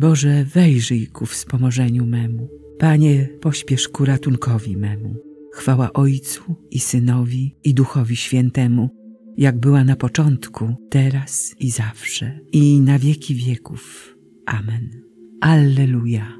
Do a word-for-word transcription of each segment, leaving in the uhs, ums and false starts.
Boże, wejrzyj ku wspomożeniu memu. Panie, pośpiesz ku ratunkowi memu. Chwała Ojcu i Synowi i Duchowi Świętemu, jak była na początku, teraz i zawsze, i na wieki wieków. Amen. Alleluja.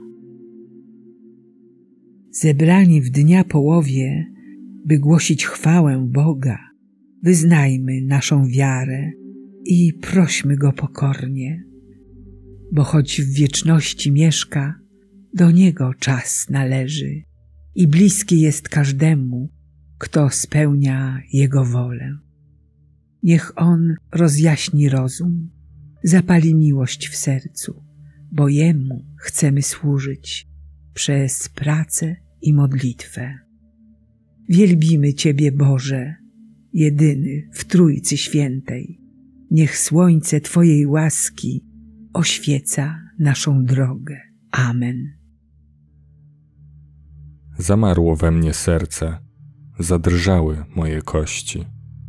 Zebrani w dnia połowie, by głosić chwałę Boga, wyznajmy naszą wiarę i prośmy Go pokornie, bo choć w wieczności mieszka, do Niego czas należy i bliski jest każdemu, kto spełnia Jego wolę. Niech On rozjaśni rozum, zapali miłość w sercu, bo Jemu chcemy służyć przez pracę i modlitwę. Wielbimy Ciebie, Boże, jedyny w Trójcy Świętej. Niech słońce Twojej łaski oświeca naszą drogę. Amen. Zamarło we mnie serce, zadrżały moje kości.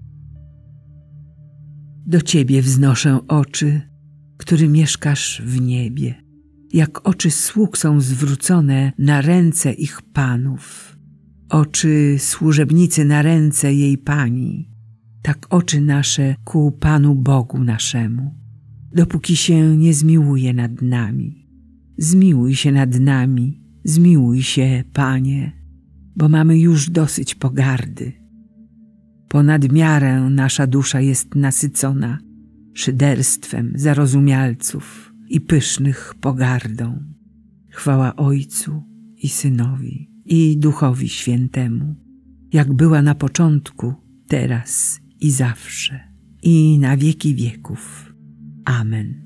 Do Ciebie wznoszę oczy, który mieszkasz w niebie. Jak oczy sług są zwrócone na ręce ich panów, oczy służebnicy na ręce jej pani, tak oczy nasze ku Panu Bogu naszemu, dopóki się nie zmiłuje nad nami. Zmiłuj się nad nami, zmiłuj się, Panie, bo mamy już dosyć pogardy. Ponad miarę nasza dusza jest nasycona szyderstwem zarozumialców i pysznych pogardą. Chwała Ojcu i Synowi i Duchowi Świętemu, jak była na początku, teraz i zawsze, i na wieki wieków. Amen.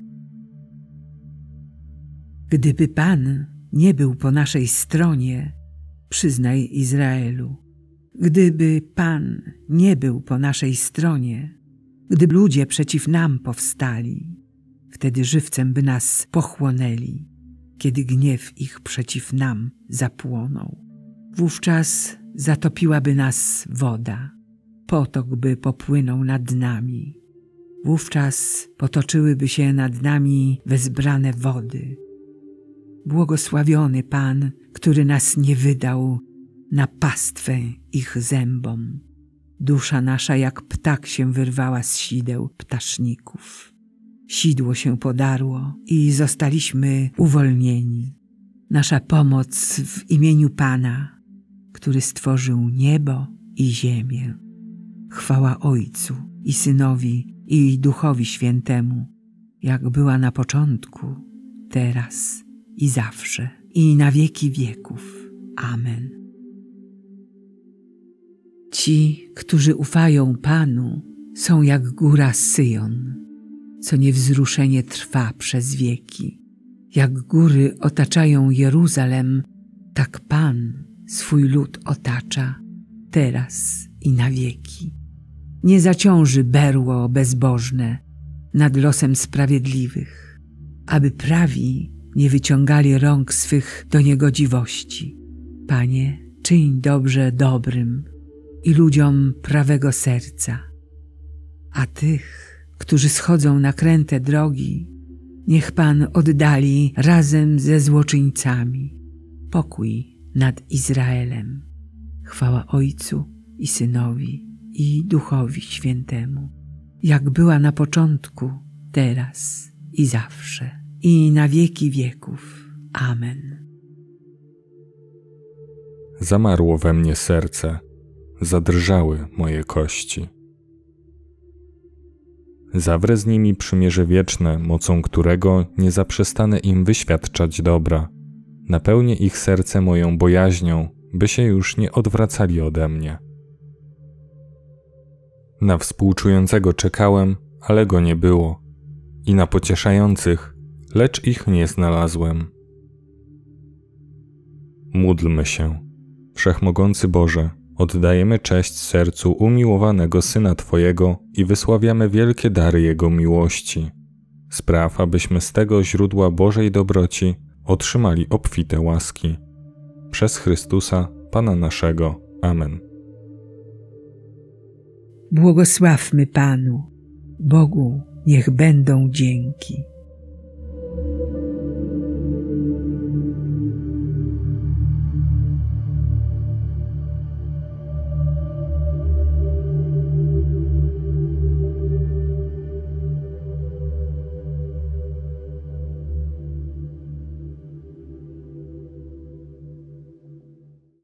Gdyby Pan nie był po naszej stronie, przyznaj Izraelu, gdyby Pan nie był po naszej stronie, gdy ludzie przeciw nam powstali, wtedy żywcem by nas pochłonęli, kiedy gniew ich przeciw nam zapłonął. Wówczas zatopiłaby nas woda, potok by popłynął nad nami. Wówczas potoczyłyby się nad nami wezbrane wody. Błogosławiony Pan, który nas nie wydał na pastwę ich zębom. Dusza nasza jak ptak się wyrwała z sideł ptaszników. Sidło się podarło i zostaliśmy uwolnieni. Nasza pomoc w imieniu Pana, który stworzył niebo i ziemię. Chwała Ojcu i Synowi i Duchowi Świętemu, jak była na początku, teraz i zawsze, i na wieki wieków. Amen. Ci, którzy ufają Panu, są jak góra Syjon, co niewzruszenie trwa przez wieki. Jak góry otaczają Jeruzalem, tak Pan swój lud otacza, teraz i na wieki. Nie zaciąży berło bezbożne nad losem sprawiedliwych, aby prawi nie wyciągali rąk swych do niegodziwości. Panie, czyń dobrze dobrym i ludziom prawego serca, a tych, którzy schodzą na kręte drogi, niech Pan oddali razem ze złoczyńcami. Pokój nad Izraelem. Chwała Ojcu i Synowi i Duchowi Świętemu, jak była na początku, teraz i zawsze, i na wieki wieków. Amen. Zamarło we mnie serce, zadrżały moje kości. Zawrę z nimi przymierze wieczne, mocą którego nie zaprzestanę im wyświadczać dobra. Napełnię ich serce moją bojaźnią, by się już nie odwracali ode mnie. Na współczującego czekałem, ale go nie było, i na pocieszających, lecz ich nie znalazłem. Módlmy się. Wszechmogący Boże, oddajemy cześć sercu umiłowanego Syna Twojego i wysławiamy wielkie dary Jego miłości. Spraw, abyśmy z tego źródła Bożej dobroci otrzymali obfite łaski. Przez Chrystusa, Pana naszego. Amen. Błogosławmy Panu, Bogu niech będą dzięki.